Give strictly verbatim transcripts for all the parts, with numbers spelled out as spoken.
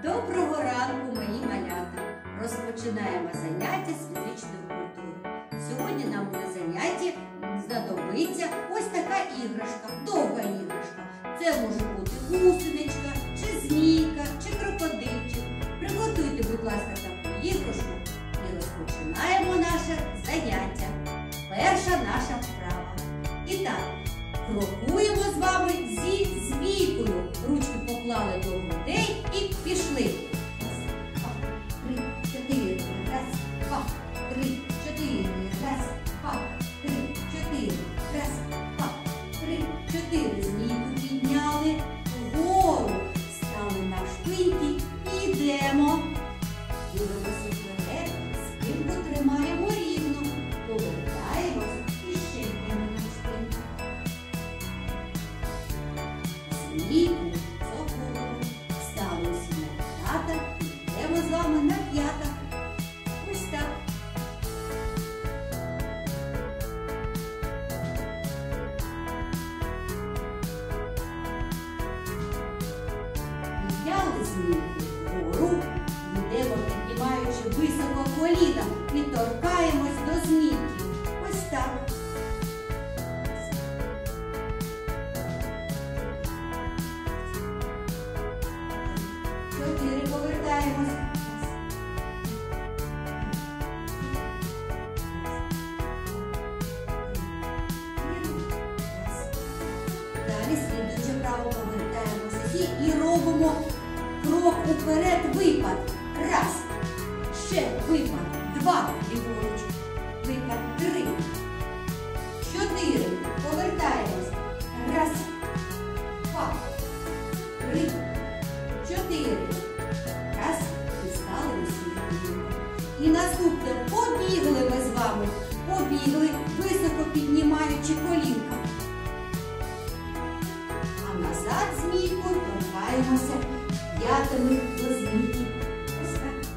Доброго ранку, мої малята! Розпочинаємо заняття з фізичної культури. Сьогодні нам на занятті знадобиться ось така іграшка, довга іграшка. Це може бути гусеничка, чи змійка, чи крокодильчик. Приготуйте, будь ласка, таку іграшку і розпочинаємо наше заняття. Перша наша вправа. І так, крокуємо з вами зі змійкою. Ручки поклали до грудей і пішли. Раз, два, три, чотири. Раз, два, три, чотири. Раз, два, три, чотири. Раз, два, три, чотири. Змійку підняли вгору. Стали на шпиньки і йдемо. Дивимося вперед, спинку тримаємо рівно. Повертаємось і ще йдемо на шпиньку. Змійку загору. Стали усі на п'ята. Йдемо з вами на п'ята. Ось так. Підняли змійку вгору. Йдемо, піднімаючи високо коліна і торкаємось до змійки. Ось так. Чотири. Повертаємось. Далі слідуюче право повертаємося всі і робимо крок уперед, випад. Раз. Ще випад. Два. Ліворуч. Випад. Три. Чотири. Повертаємось. Раз. Два. Три. Чотири. Раз. І стали усі. І наступне. Побігли ми з вами. Побігли, високо піднімаючи колінка. А назад змійку торкаємося п'ятами до змійки. Ось так.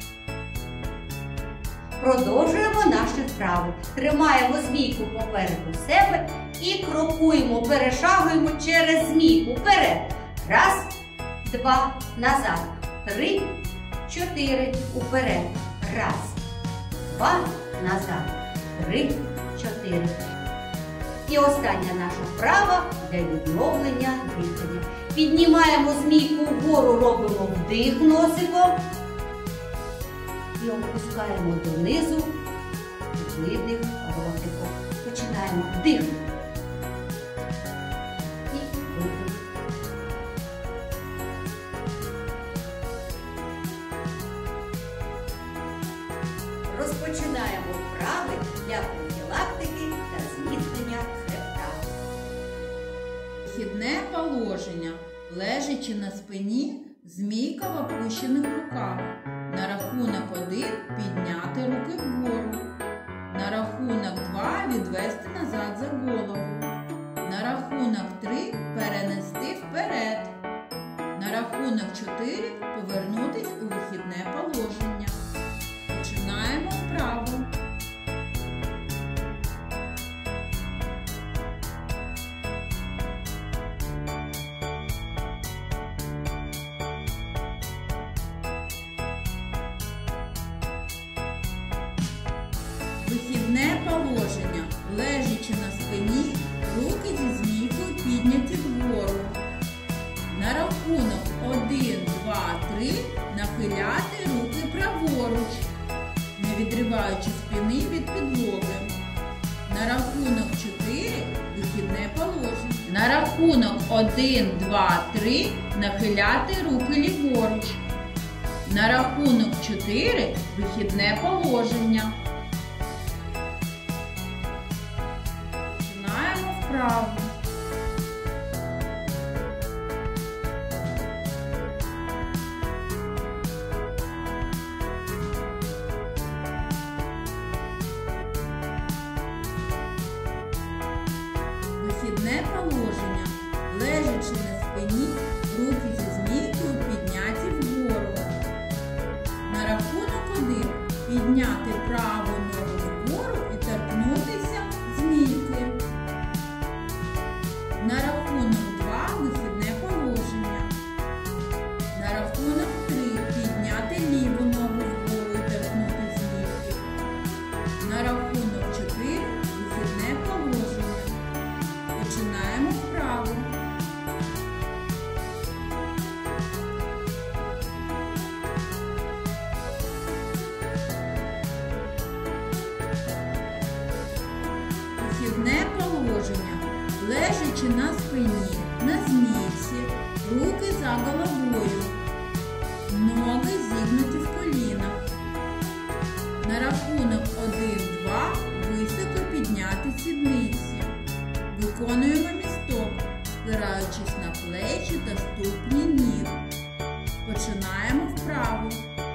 Продовжуємо наші вправи. Тримаємо змійку попереду себе і крокуємо, перешагуємо через змійку. Вперед. Раз, два, назад. Три, чотири, уперед. Раз, два, назад. Три, чотири. І остання наша вправа для відновлення дихання. Піднімаємо змійку вгору, робимо вдих носиком і опускаємо донизу видих ротиком. Починаємо вдих і видих. Розпочинаємо вправи для профілактики та зміцнення хребта. Вихідне положення. Лежачи на спині, змійка в опущених руках. На рахунок один підняти руки вгору. На рахунок два відвести назад за голову. На рахунок три перенести вперед. На рахунок чотири повернутись у вихідне положення. Починаємо вправу. Вихідне положення. Лежачи на спині, руки зі змійкою підняті вгору. На рахунок один, два, три нахиляти руки праворуч, не відриваючи спини від підлоги. На рахунок чотири вихідне положення. На рахунок один, два, три нахиляти руки ліворуч. На рахунок чотири вихідне положення. Починаємо вправу. Вихідне положення. Лежачи на спині, руки зі змійкою підняті вгору. На рахунок один підняти праву ногу вгору і торкнутися змійки. На рахунок два вихідне положення. На рахунок три Починаємо вправу. Вихідне положення. Лежачи на спині, на змійці, руки за головою, ноги зігнуті в колінах. На рахунок один-два високо підняти сідниці. Виконуємо місток, спираючись на плечі та ступні ніг. Починаємо вправу.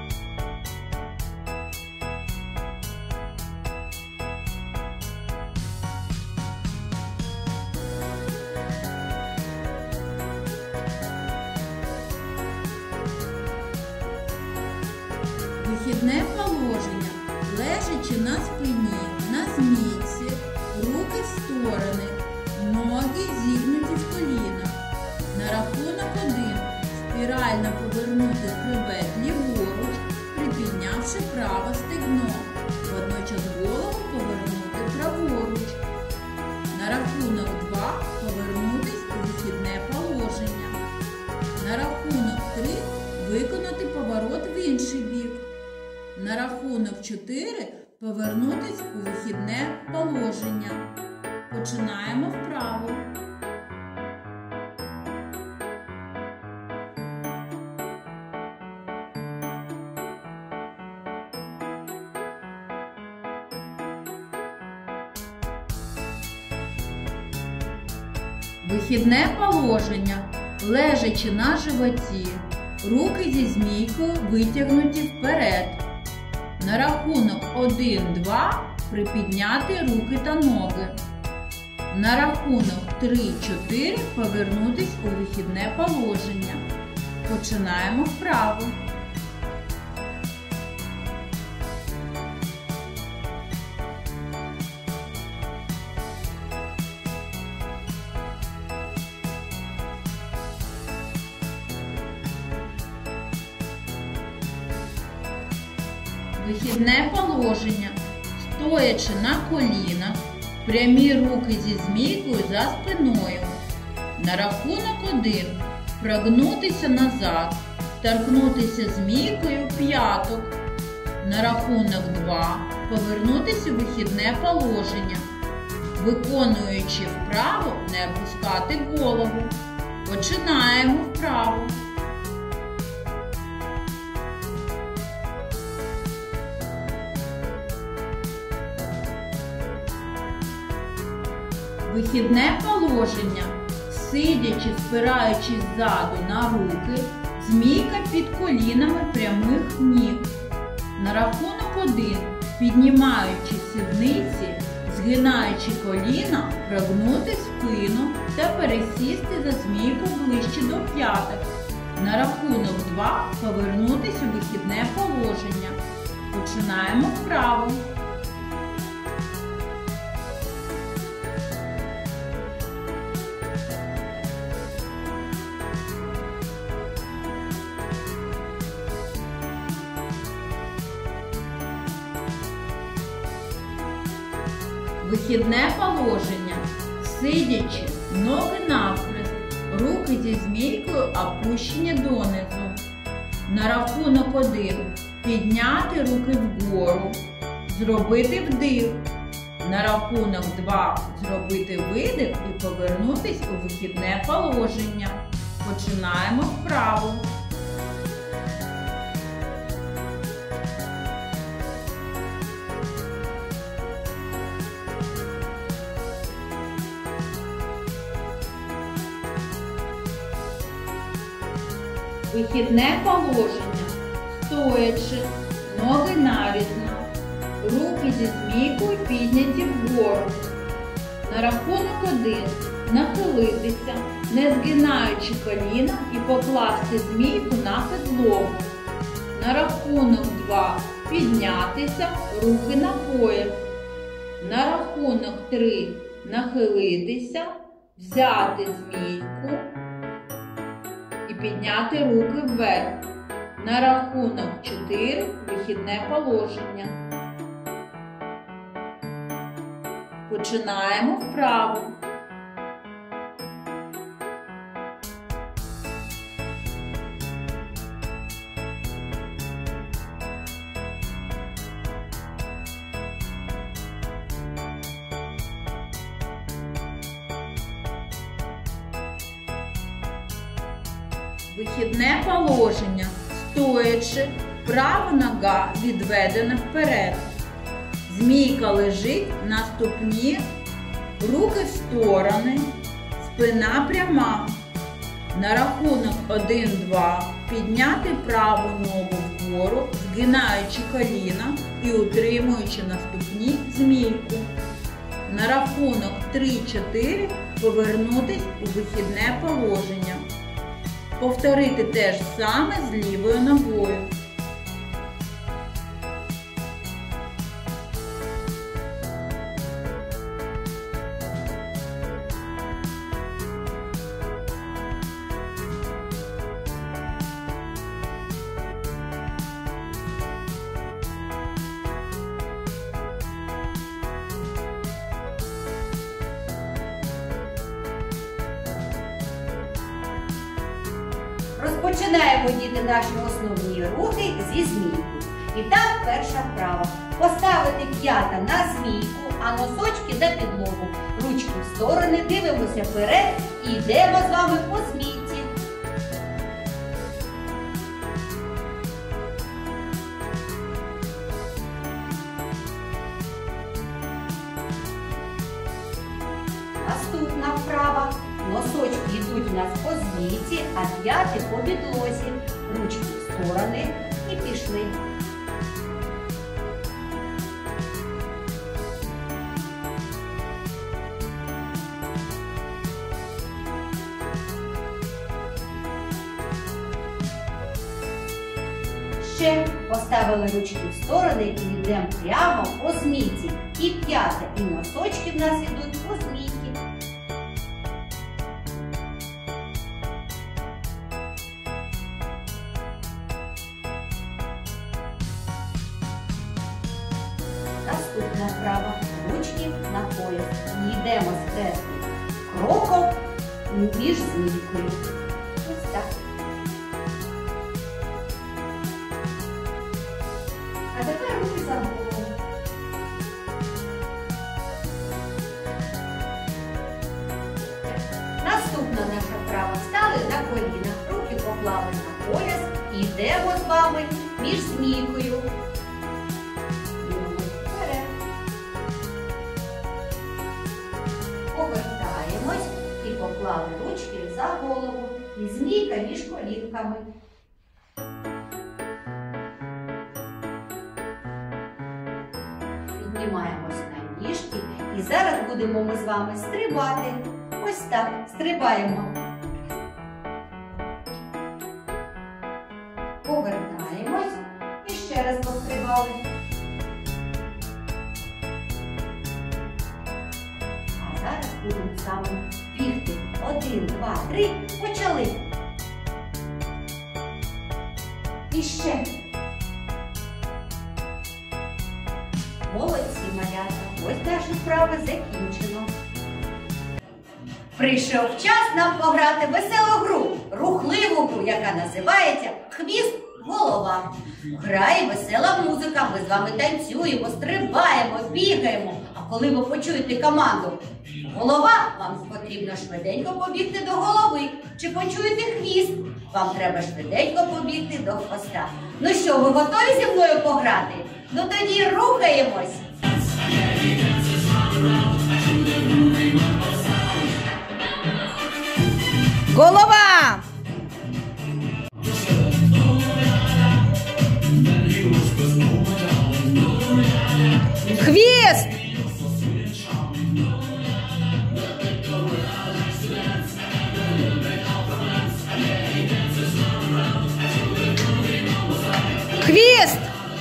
Вихідне положення. Лежачи на спині, на змійці, руки в сторони, ноги зігнуті в колінах. На рахунок один спірально повернути хребет ліворуч, припіднявши праве стегно. Водночас голову повернути праворуч. На рахунок два повернутись у вихідне положення. На рахунок три виконати поворот в інший бік. На рахунок чотири повернутись у вихідне положення. Починаємо вправу. Вихідне положення. Лежачи на животі, руки зі змійкою витягнуті вперед. На рахунок один-два припідняти руки та ноги. На рахунок три-чотири повернутись у вихідне положення. Починаємо вправу. Вихідне положення. Стоячи на колінах, прямі руки зі змійкою за спиною. На рахунок один прогнутися назад, торкнутися змійкою п'яток. На рахунок два повернутися у вихідне положення. Виконуючи вправу, не опускати голову. Починаємо вправу. Вихідне положення. Сидячи, спираючись ззаду на руки, змійка під колінами прямих ніг. На рахунок один, піднімаючи сідниці, згинаючи коліна, прогнути спину та пересісти за змійку ближче до п'яток. На рахунок два повернутись у вихідне положення. Починаємо вправу. Вихідне положення. Сидячи, ноги навхрест, руки зі змійкою опущені донизу. На рахунок один підняти руки вгору, зробити вдих. На рахунок два зробити видих і повернутись у вихідне положення. Починаємо вправу. Вихідне положення. Стоячи, ноги нарізно, руки зі змійкою підняті вгору. На рахунок один нахилитися, не згинаючи коліна і покласти змійку на підлогу. На рахунок два піднятися, руки на пояс. На рахунок три нахилитися, взяти змійку і підняти руки вверх. На рахунок чотири вихідне положення. Починаємо вправу. Вихідне положення. Стоячи, права нога відведена вперед. Змійка лежить на ступні, руки в сторони, спина пряма. На рахунок один-два підняти праву ногу вгору, згинаючи коліна і утримуючи на ступні змійку. На рахунок три-чотири повернутись у вихідне положення. Повторити те ж саме з лівою ногою. Розпочинаємо, діти, наші основні рухи зі змійкою. І так, перша вправа. Поставити п'ята на змійку, а носочки на підлогу. Ручки в сторони, дивимося вперед і йдемо з вами по змійці. Наступна вправа. Носочки йдуть у нас по змійці, а п'яти по підлозі. Ручки в сторони і пішли. Ще поставили ручки в сторони і йдемо прямо по змійці. І п'яти, і носочки в нас йдуть по змійці. Наступна вправа. Ручки на пояс. І йдемо з хресним кроком між змійкою. Ось так. А тепер руки за голову. Наступна наша вправа. Стали на коліна. Руки поклали на пояс. І йдемо з вами між змійкою. Повертаємось і поклали ручки за голову. І змійка між колінками. Піднімаємось на ніжки. І зараз будемо ми з вами стрибати. Ось так. Стрибаємо. Повертаємось. І ще раз пострибали. Зараз будемо саме бігти. Один, два, три. Почали. І ще. Молодці, малята. Ось наші вправи закінчено. Прийшов час нам пограти веселу гру. Рухливу гру, яка називається «Хвіст, голова». Грає весела музика. Ми з вами танцюємо, стрибаємо, бігаємо. А коли ви почуєте команду «Голова», вам потрібно швиденько побігти до голови. Чи почуєте хвіст? Вам треба швиденько побігти до хвоста. Ну що, ви готові зі мною пограти? Ну тоді рухаємось! Голова! Хвіст! Хвіст!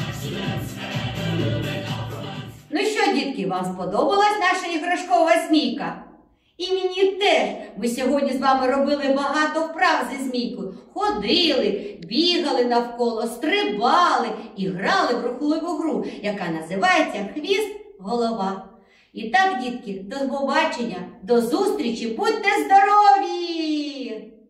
Ну що, дітки, вам сподобалась наша іграшкова змійка? І мені теж. Ми сьогодні з вами робили багато вправ зі змійкою. Ходили, бігали навколо, стрибали і грали в рухливу гру, яка називається «Хвіст, голова». І так, дітки, до побачення, до зустрічі, будьте здорові!